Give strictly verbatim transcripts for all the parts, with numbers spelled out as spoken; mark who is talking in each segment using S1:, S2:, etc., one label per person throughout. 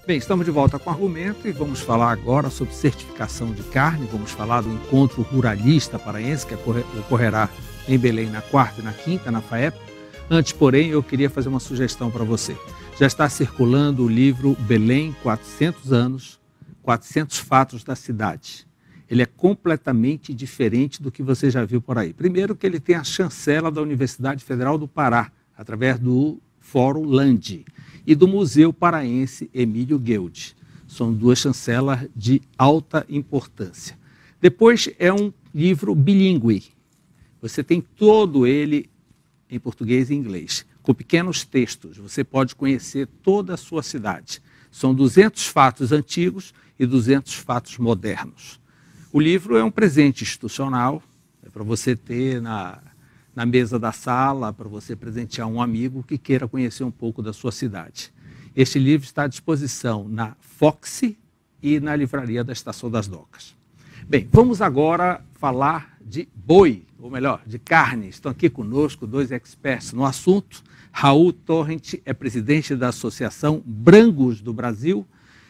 S1: Bem, estamos de volta com o Argumento e vamos falar agora sobre certificação de carne. Vamos falar do encontro ruralista paraense que ocorrerá em Belém na quarta e na quinta, na FAEP. Antes, porém, eu queria fazer uma sugestão para você. Já está circulando o livro Belém, quatrocentos anos, quatrocentos fatos da cidade. Ele é completamente diferente do que você já viu por aí. Primeiro que ele tem a chancela da Universidade Federal do Pará, através do Fórum Landi, e do Museu Paraense Emílio Guild. São duas chancelas de alta importância. Depois é um livro bilíngue. Você tem todo ele em português e inglês, com pequenos textos. Você pode conhecer toda a sua cidade. São duzentos fatos antigos e duzentos fatos modernos. O livro é um presente institucional, é para você ter na, na mesa da sala, para você presentear um amigo que queira conhecer um pouco da sua cidade. Este livro está à disposição na Foxy e na livraria da Estação das Docas. Bem, vamos agora falar de boi, ou melhor, de carne. Estão aqui conosco dois experts no assunto. Raul Torrent é presidente da Associação Brangos do Brasil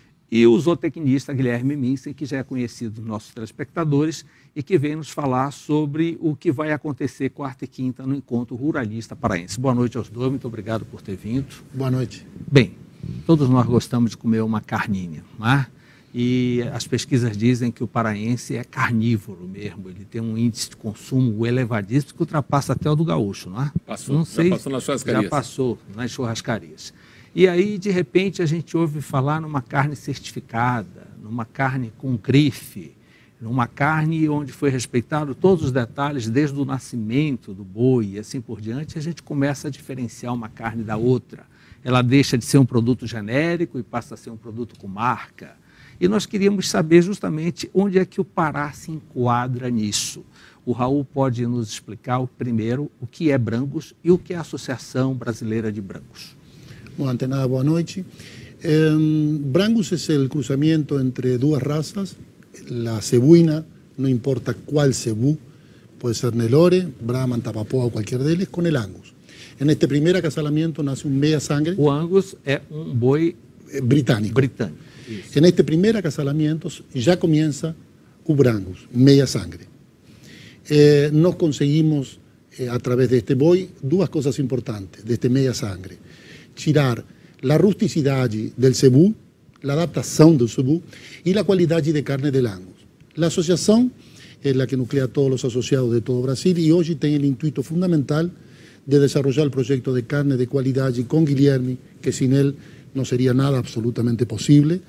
S1: e o zootecnista Guilherme Minsen, que já é conhecido dos nossos telespectadores e que vem nos falar sobre o que vai acontecer quarta e quinta no Encontro Ruralista Paraense. Boa noite aos dois, muito obrigado por ter vindo.
S2: Boa noite.
S1: Bem, todos nós gostamos de comer uma carninha, não é? E as pesquisas dizem que o paraense é carnívoro mesmo, ele tem um índice de consumo elevadíssimo que ultrapassa até o do gaúcho, não é?
S3: Passou,
S1: não sei,
S3: já passou nas churrascarias.
S1: Já passou nas churrascarias. E aí, de repente, a gente ouve falar numa carne certificada, numa carne com grife, numa carne onde foi respeitado todos os detalhes desde o nascimento do boi e assim por diante, a gente começa a diferenciar uma carne da outra. Ela deixa de ser um produto genérico e passa a ser um produto com marca. E nós queríamos saber justamente onde é que o Pará se enquadra nisso. O Raul pode nos explicar, primeiro, o que é Brangos e o que é a Associação Brasileira de Brangos.
S2: Bom, ante nada, boa noite. Eh, Brangos é o cruzamento entre duas raças, a cebuina, não importa qual cebu, pode ser Nelore, Brahman, Tapapoa ou qualquer deles, com o Angus. Neste primeiro acasalamento nasce um meia sangre.
S1: O Angus é um boi
S2: britânico.
S1: britânico.
S2: Isso. Neste primeiro acasalamento já começa o Brangus, meia sangre. Eh, nós conseguimos, eh, através deste boi, duas coisas importantes, deste meia sangre. Tirar a rusticidade do cebu, a adaptação do cebu e a qualidade de carne do Angus. A associação é a que nuclea todos os associados de todo o Brasil e hoje tem o intuito fundamental de desenvolver o projeto de carne de qualidade com Guilherme, que sem ele não seria nada absolutamente possível,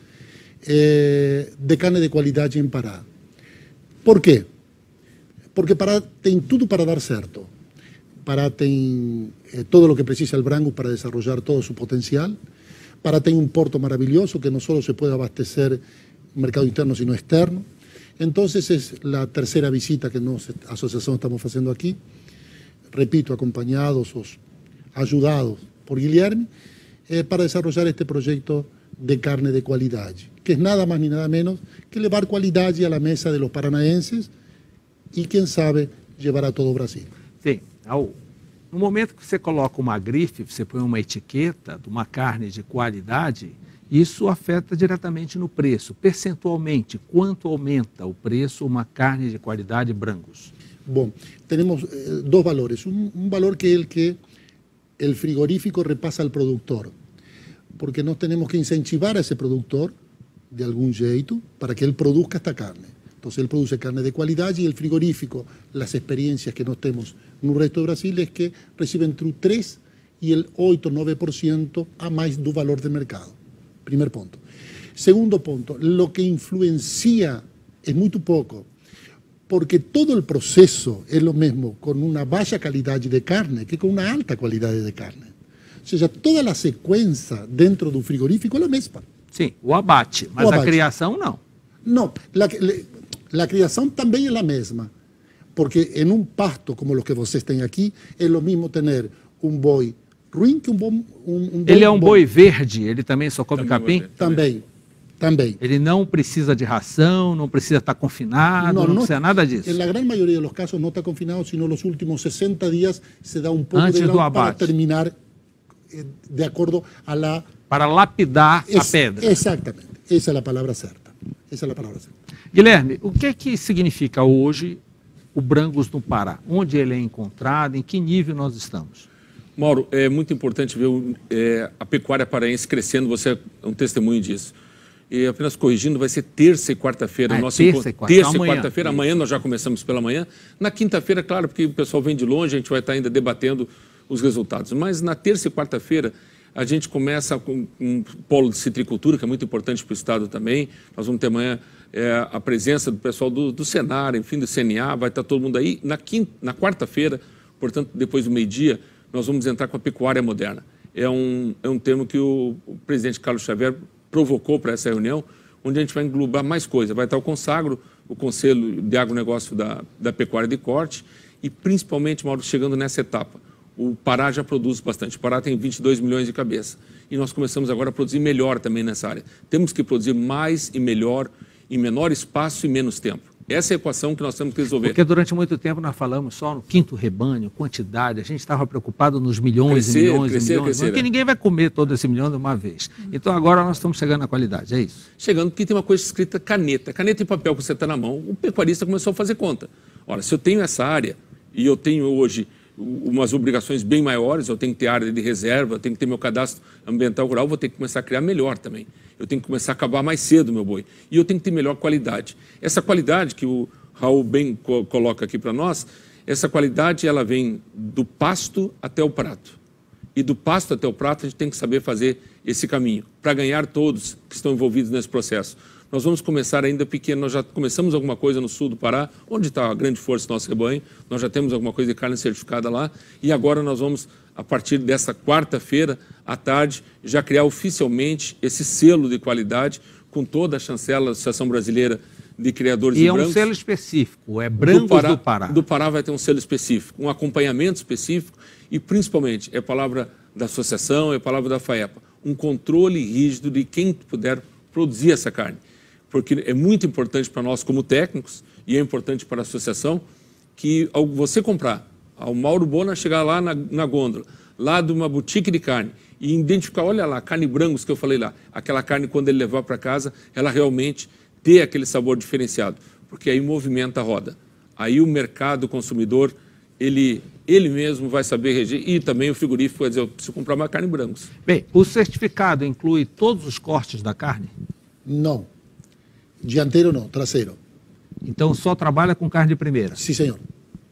S2: eh, de carne de qualidade em Pará. Por quê? Porque Pará tem tudo para dar certo. Pará tem eh, todo o que precisa o Brangus para desenvolver todo o seu potencial. Pará tem um porto maravilhoso que não só se pode abastecer no mercado interno, sino externo. Então, essa é a terceira visita que nós, a associação, estamos fazendo aqui. Repito, acompanhados, os ajudados por Guilherme, eh, para desenvolver este projeto de carne de qualidade, que é nada mais nem nada menos que levar qualidade à mesa de los paranaenses e, quem sabe, levar a todo o Brasil.
S1: Sim. No momento que você coloca uma grife, você põe uma etiqueta de uma carne de qualidade, isso afeta diretamente no preço. Percentualmente, quanto aumenta o preço uma carne de qualidade Brangos?
S2: Bom, temos eh, dois valores. Um, um valor que é o que o frigorífico repassa ao produtor, porque nós temos que incentivar a esse produtor, de algum jeito, para que ele produza esta carne. Então, ele produz carne de qualidade e o frigorífico, as experiências que nós temos no resto do Brasil, é que recebe entre o três por cento e o oito, nove por cento a mais do valor de mercado. Primeiro ponto. Segundo ponto, o que influencia é muito pouco, porque todo o processo é o mesmo com uma baixa qualidade de carne que com uma alta qualidade de carne. Ou seja, toda a sequência dentro do frigorífico é a mesma.
S1: Sim, o abate, mas o abate. A criação não.
S2: Não, a criação também é a mesma, porque em um pasto como os que vocês têm aqui, é o mesmo ter um boi ruim que um bom... Um, um
S1: ele é um
S2: bom.
S1: boi verde, ele também só come
S2: também
S1: capim?
S2: Também, também.
S1: Ele não precisa de ração, não precisa estar confinado, não, não, não precisa nada disso?
S2: Na grande maioria dos casos não está confinado, sino nos últimos sessenta dias se dá um pouco
S1: antes
S2: de grão
S1: do abate.
S2: Para terminar de acuerdo a la...
S1: Para lapidar
S2: es,
S1: a pedra.
S2: Exactamente, esa es la palabra certa. Essa é a palavra certa.
S1: Guilherme, o que é que significa hoje o Brangus no Pará? Onde ele é encontrado? Em que nível nós estamos?
S3: Mauro, é muito importante ver é, a pecuária paraense crescendo, você é um testemunho disso. E apenas corrigindo, vai ser terça e quarta-feira.
S1: Ah,
S3: o nosso
S1: terça
S3: encontro.
S1: e quarta.
S3: Terça
S1: Então,
S3: e
S1: amanhã.
S3: quarta-feira. Amanhã nós já começamos pela manhã. Na quinta-feira, claro, porque o pessoal vem de longe, a gente vai estar ainda debatendo os resultados. Mas na terça e quarta-feira, a gente começa com um polo de citricultura, que é muito importante para o Estado também. Nós vamos ter amanhã é, a presença do pessoal do, do Senar, enfim, do C N A, vai estar todo mundo aí. Na, quinta, na quarta-feira, portanto, depois do meio-dia, nós vamos entrar com a pecuária moderna. É um, é um termo que o, o presidente Carlos Xavier provocou para essa reunião, onde a gente vai englobar mais coisas. Vai estar o Consagro, o Conselho de Agronegócio da, da Pecuária de Corte e, principalmente, Mauro, chegando nessa etapa, o Pará já produz bastante. O Pará tem vinte e dois milhões de cabeça. E nós começamos agora a produzir melhor também nessa área. Temos que produzir mais e melhor, em menor espaço e menos tempo. Essa é a equação que nós temos que resolver.
S1: Porque durante muito tempo nós falamos só no quinto rebanho, quantidade, a gente estava preocupado nos milhões
S3: Crescer,
S1: e milhões
S3: crescer,
S1: e milhões,
S3: crescer,
S1: porque
S3: é.
S1: ninguém vai comer todo esse milhão de uma vez. Então agora nós estamos chegando na qualidade, é isso?
S3: Chegando, porque tem uma coisa escrita caneta. Caneta e papel que você está na mão, o pecuarista começou a fazer conta. Ora, se eu tenho essa área e eu tenho hoje umas obrigações bem maiores, eu tenho que ter área de reserva, eu tenho que ter meu cadastro ambiental rural, vou ter que começar a criar melhor também. Eu tenho que começar a acabar mais cedo meu boi. E eu tenho que ter melhor qualidade. Essa qualidade que o Raul bem co coloca aqui para nós, essa qualidade ela vem do pasto até o prato. E do pasto até o prato a gente tem que saber fazer esse caminho, para ganhar todos que estão envolvidos nesse processo. Nós vamos começar ainda pequeno, nós já começamos alguma coisa no sul do Pará, onde está a grande força do nosso rebanho, nós já temos alguma coisa de carne certificada lá, e agora nós vamos, a partir dessa quarta-feira, à tarde, já criar oficialmente esse selo de qualidade com toda a chancela da Associação Brasileira de Criadores
S1: e
S3: de
S1: é
S3: Brancos.
S1: um selo específico, é Brancos do Pará, do Pará.
S3: Do Pará vai ter um selo específico, um acompanhamento específico e, principalmente, é a palavra da associação, é a palavra da FAEPA, um controle rígido de quem puder produzir essa carne. Porque é muito importante para nós como técnicos e é importante para a associação que ao você comprar, ao Mauro Bona chegar lá na, na gôndola, lá de uma boutique de carne e identificar, olha lá, carne Brangus que eu falei lá, aquela carne quando ele levar para casa, ela realmente ter aquele sabor diferenciado, porque aí movimenta a roda. Aí o mercado, o consumidor, ele, ele mesmo vai saber reger e também o frigorífico vai dizer, eu preciso comprar uma carne Brangus.
S1: Bem, o certificado inclui todos os cortes da carne?
S2: Não. Dianteiro no, trasero.
S1: Então só trabalha com carne de primeira?
S2: Sí, señor.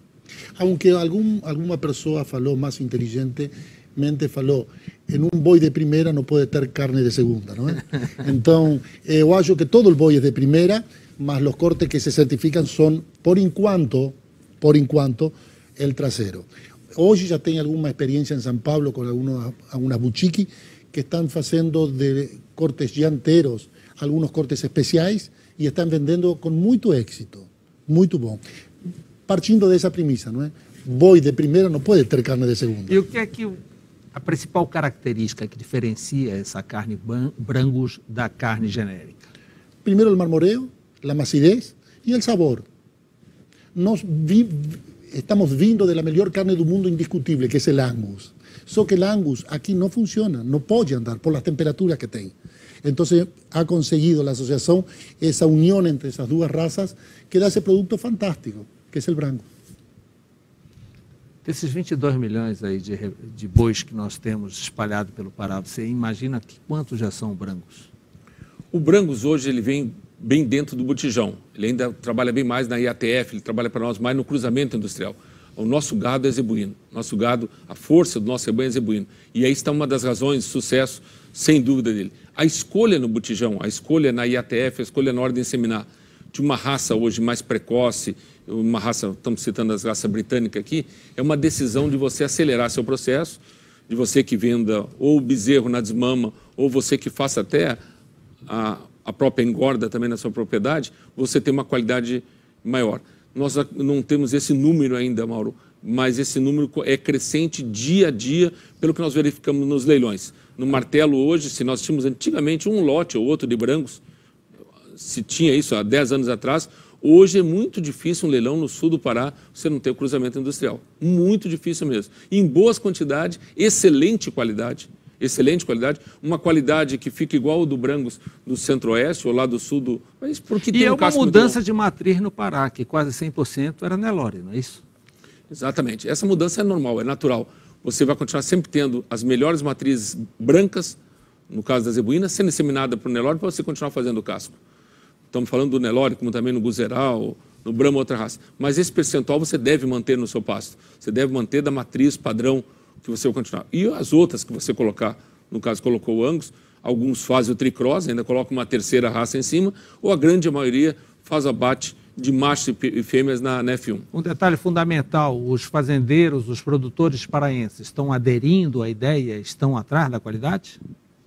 S2: Aunque algum, alguma pessoa falou mais inteligentemente, falou, em um boi de primeira não pode ter carne de segunda, não é? Então, eu acho que todo o boi é de primeira, mas os cortes que se certificam são, por enquanto, por enquanto, el trasero. Hoje já tem alguma experiência em São Paulo com algumas, algumas boutiques que estão fazendo de cortes dianteiros, alguns cortes especiais e estão vendendo com muito êxito, muito bom. Partindo dessa premissa, não é? Boi de primeira não pode ter carne de segunda.
S1: E o que é que a principal característica que diferencia essa carne Brangus da carne genérica?
S2: Primeiro, o marmoreio, a macidez e o sabor. Nós vi, estamos vindo da melhor carne do mundo indiscutível, que é o Angus. Só que o Angus aqui não funciona, não pode andar por as temperaturas que tem. Então, ha conseguido a associação essa união entre essas duas raças que dá esse produto fantástico, que é o Brangus.
S1: Desses vinte e dois milhões aí de, de bois que nós temos espalhado pelo Pará, você imagina que quantos já são Brangus?
S3: O Brangus hoje ele vem bem dentro do botijão. Ele ainda trabalha bem mais na I A T F, ele trabalha para nós mais no cruzamento industrial. O nosso gado é zebuíno. Nosso gado, a força do nosso rebanho é zebuíno. E aí está uma das razões de sucesso, sem dúvida, dele. A escolha no botijão, a escolha na I A T F, a escolha na hora de inseminar de uma raça hoje mais precoce, uma raça, estamos citando as raças britânicas aqui, é uma decisão de você acelerar seu processo, de você que venda ou bezerro na desmama, ou você que faça até a, a própria engorda também na sua propriedade, você tem uma qualidade maior. Nós não temos esse número ainda, Mauro, mas esse número é crescente dia a dia, pelo que nós verificamos nos leilões. No martelo hoje, se nós tínhamos antigamente um lote ou outro de Brangus, se tinha isso há dez anos atrás, Hoje é muito difícil um leilão no sul do Pará você não ter o cruzamento industrial. Muito difícil mesmo. Em boas quantidades, excelente qualidade. Excelente qualidade, uma qualidade que fica igual ao do Brangos do Centro-Oeste ou lá do Sul do... Mas porque
S1: e
S3: tem
S1: é
S3: um
S1: uma
S3: casco
S1: mudança de matriz no Pará, que quase cem por cento era Nelore, não é isso?
S3: Exatamente. Essa mudança é normal, é natural. Você vai continuar sempre tendo as melhores matrizes brancas, no caso da zebuína, sendo disseminada para o Nelore para você continuar fazendo o casco. Estamos falando do Nelore, como também no Guzeral, no Brahma, outra raça. Mas esse percentual você deve manter no seu pasto. Você deve manter da matriz padrão que você vai continuar. E as outras que você colocar, no caso colocou o Angus, alguns fazem o tricross, ainda colocam uma terceira raça em cima, ou a grande maioria faz abate de machos e fêmeas na, na F um.
S1: Um detalhe fundamental, os fazendeiros, os produtores paraenses estão aderindo à ideia, estão atrás da qualidade?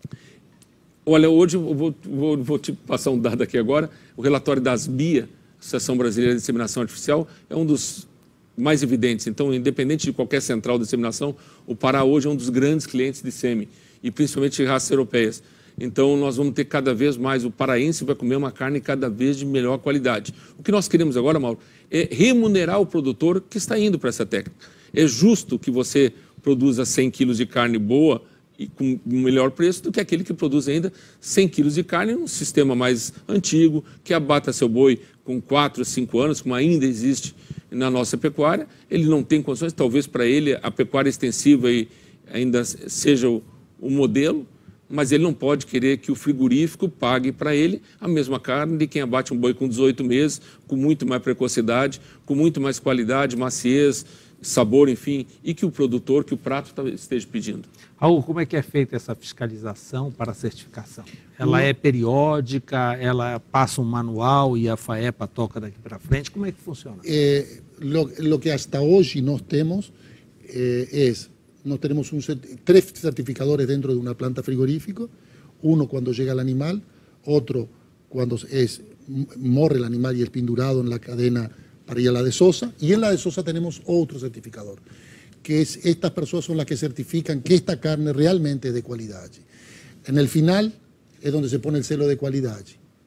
S3: Olha, hoje eu vou, vou, vou te passar um dado aqui agora, o relatório das BIA, Associação Brasileira de Inseminação Artificial, é um dos mais evidentes. Então, independente de qualquer central de disseminação, o Pará hoje é um dos grandes clientes de sêmen, e principalmente de raças europeias. Então, nós vamos ter cada vez mais, o paraense vai comer uma carne cada vez de melhor qualidade. O que nós queremos agora, Mauro, é remunerar o produtor que está indo para essa técnica. É justo que você produza cem quilos de carne boa e com melhor preço do que aquele que produz ainda cem quilos de carne num sistema mais antigo, que abata seu boi com quatro, cinco anos, como ainda existe na nossa pecuária. Ele não tem condições, talvez para ele a pecuária extensiva ainda seja o, o modelo, mas ele não pode querer que o frigorífico pague para ele a mesma carne de quem abate um boi com dezoito meses, com muito mais precocidade, com muito mais qualidade, maciez, sabor, enfim, e que o produtor, que o prato esteja pedindo.
S1: Raul, como é que é feita essa fiscalização para a certificação? Ela é periódica, ela passa um manual e a FAEPA toca daqui para frente? Como é que funciona?
S2: Eh, lo, lo que hasta hoje nós temos eh, es, nós temos un, tres certificadores dentro de una planta frigorífica, uno cuando llega el animal, otro cuando es, morre el animal y es pindurado en la cadena para ir a la desosa, y en la desosa tenemos otro certificador, que es, estas personas son las que certifican que esta carne realmente es de calidad. En el final es donde se pone el selo de calidad.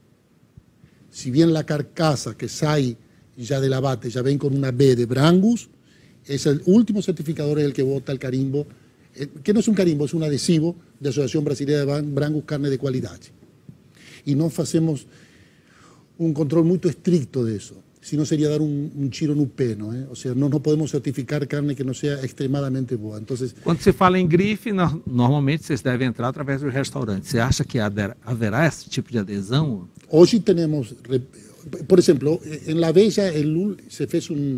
S2: Si bien la carcasa que sale ya del abate ya ven con una B de Brangus, es el último certificador es el que vota el carimbo, que no es un carimbo, es un adhesivo de Asociación Brasileira de Brangus Carne de Calidad. Y no hacemos un control muy estricto de eso. Si no sería dar un, un tiro no pé, ¿no? ¿Eh? O sea, no, no podemos certificar carne que não seja extremadamente boa. Entonces,
S1: quando se fala em grife, no, normalmente vocês devem entrar através do restaurante. Você acha que haverá esse tipo de adesão?
S2: Hoje temos, por exemplo, em La Bella el, se fez um,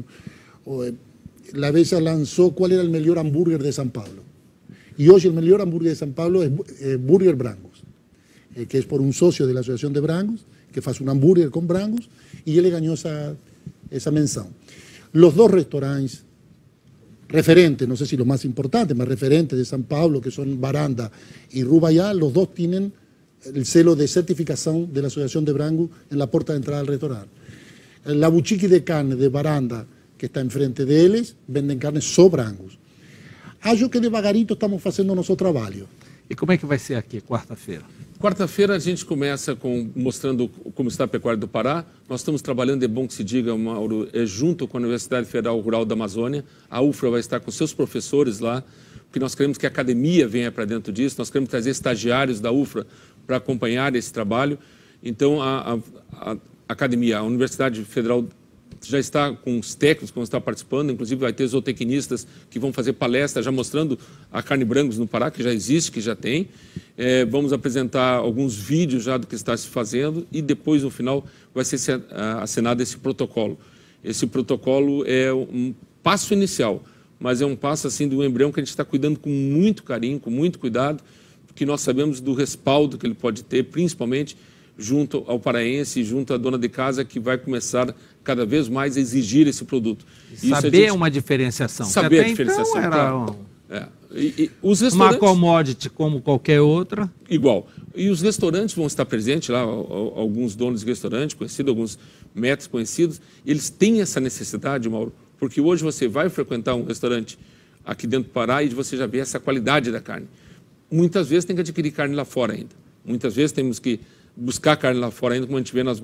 S2: La Bella lançou qual era o melhor hambúrguer de São Paulo. E hoje o melhor hambúrguer de São Paulo é, é Burger Brangus, eh, que é por um sócio da Associação de Brangus, que faz um hambúrguer com Brangus, y él le ganó esa, esa mención. Los dos restaurantes referentes, no sé si los más importantes, más referentes de San Pablo, que son Baranda y Rubayá, los dos tienen el celo de certificación de la Asociación de Brangus en la puerta de entrada del restaurante. La buchiqui de carne de Baranda, que está enfrente de ellos, venden carne só Brangus. Acho que devagarito estamos haciendo nuestro trabajo.
S1: E como é que vai ser aqui, quarta-feira?
S3: Quarta-feira a gente começa com, mostrando como está a pecuária do Pará. Nós estamos trabalhando, é bom que se diga, Mauro, é, junto com a Universidade Federal Rural da Amazônia. A U F R A vai estar com seus professores lá, porque nós queremos que a academia venha para dentro disso. Nós queremos trazer estagiários da U F R A para acompanhar esse trabalho. Então, a, a, a academia, a Universidade Federal já está com os técnicos que vão estar participando, inclusive vai ter zootecnistas que vão fazer palestra já mostrando a carne Brangus no Pará, que já existe, que já tem. É, vamos apresentar alguns vídeos já do que está se fazendo e depois, no final, vai ser assinado esse protocolo. Esse protocolo é um passo inicial, mas é um passo assim do embrião que a gente está cuidando com muito carinho, com muito cuidado, porque nós sabemos do respaldo que ele pode ter, principalmente junto ao paraense, junto à dona de casa, que vai começar cada vez mais a exigir esse produto.
S1: Saber gente... uma diferenciação.
S3: Saber a diferenciação.
S1: Então era um...
S3: é. e, e os restaurantes...
S1: uma commodity como qualquer outra.
S3: Igual. E os restaurantes vão estar presentes lá, alguns donos de restaurante conhecidos, alguns médicos conhecidos, eles têm essa necessidade, Mauro, porque hoje você vai frequentar um restaurante aqui dentro do Pará e você já vê essa qualidade da carne. Muitas vezes tem que adquirir carne lá fora ainda. Muitas vezes temos que buscar carne lá fora ainda, como a gente vê nas gôndolas.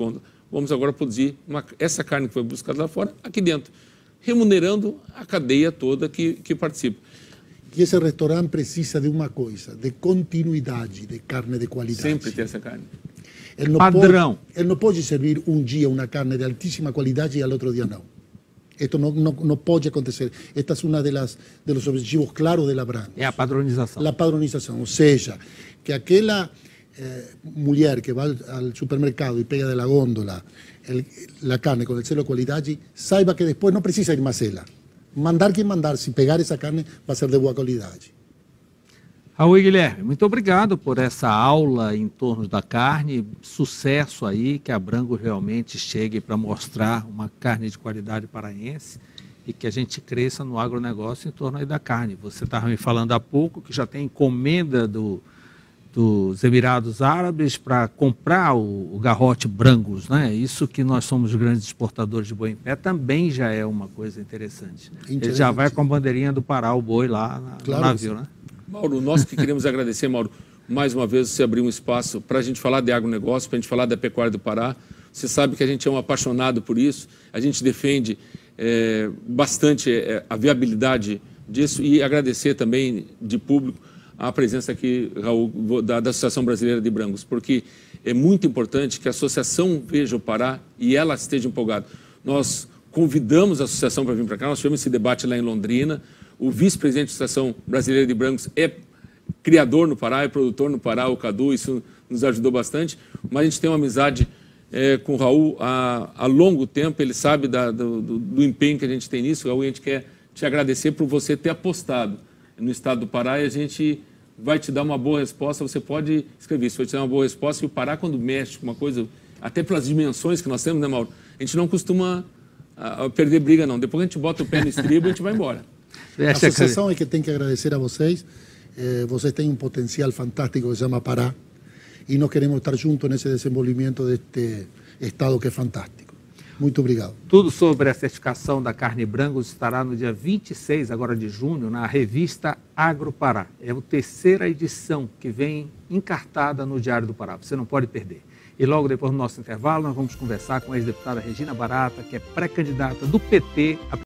S3: vamos agora produzir uma, essa carne que foi buscada lá fora, aqui dentro, remunerando a cadeia toda que, que participa.
S2: E esse restaurante precisa de uma coisa, de continuidade de carne de qualidade.
S3: Sempre ter essa carne.
S2: Ele não
S1: Padrão.
S2: Pode, ele não pode servir um dia uma carne de altíssima qualidade e ao outro dia não. Isto não, não, não pode acontecer. Esta é um dos objetivos claros da Brangus.
S1: É a padronização.
S2: A padronização, ou seja, que aquela eh, mulher que vai ao supermercado e pega da gôndola a carne com o selo de qualidade, saiba que depois não precisa ir mais ela. Mandar quem mandar, se pegar essa carne, vai ser de boa qualidade.
S1: Raul e Guilherme, muito obrigado por essa aula em torno da carne. Sucesso aí, que a Brangus realmente chegue para mostrar uma carne de qualidade paraense e que a gente cresça no agronegócio em torno aí da carne. Você estava me falando há pouco que já tem encomenda do, dos Emirados Árabes para comprar o, o garrote Brangus, né? Isso que nós somos grandes exportadores de boi em pé também já é uma coisa interessante. Ele já vai com a bandeirinha do Pará, o boi lá na, claro, no navio, né?
S3: Mauro, nós que queremos agradecer, Mauro, mais uma vez você abriu um espaço para a gente falar de agronegócio, para a gente falar da pecuária do Pará. Você sabe que a gente é um apaixonado por isso, a gente defende é, bastante é, a viabilidade disso e agradecer também de público a presença aqui, Raul, da, da Associação Brasileira de Brangus, porque é muito importante que a associação veja o Pará e ela esteja empolgada. Nós convidamos a associação para vir para cá, nós tivemos esse debate lá em Londrina. O vice-presidente da Associação Brasileira de Brangus é criador no Pará, é produtor no Pará, o Cadu, isso nos ajudou bastante. Mas a gente tem uma amizade é, com o Raul há, há longo tempo, ele sabe da, do, do, do empenho que a gente tem nisso. Raul, a gente quer te agradecer por você ter apostado no estado do Pará e a gente vai te dar uma boa resposta. Você pode escrever isso, vai te dar uma boa resposta. E o Pará, quando mexe com uma coisa, até pelas dimensões que nós temos, né, Mauro? A gente não costuma a, a perder briga, não. Depois a gente bota o pé no estribo e a gente vai embora.
S2: A associação é que tem que agradecer a vocês. Eh, vocês têm um potencial fantástico que se chama Pará e nós queremos estar juntos nesse desenvolvimento deste estado que é fantástico. Muito obrigado.
S1: Tudo sobre a certificação da carne Brangus estará no dia vinte e seis agora de junho na revista Agro Pará. É a terceira edição que vem encartada no Diário do Pará. Você não pode perder. E logo depois do nosso intervalo nós vamos conversar com a ex-deputada Regina Barata, que é pré-candidata do P T a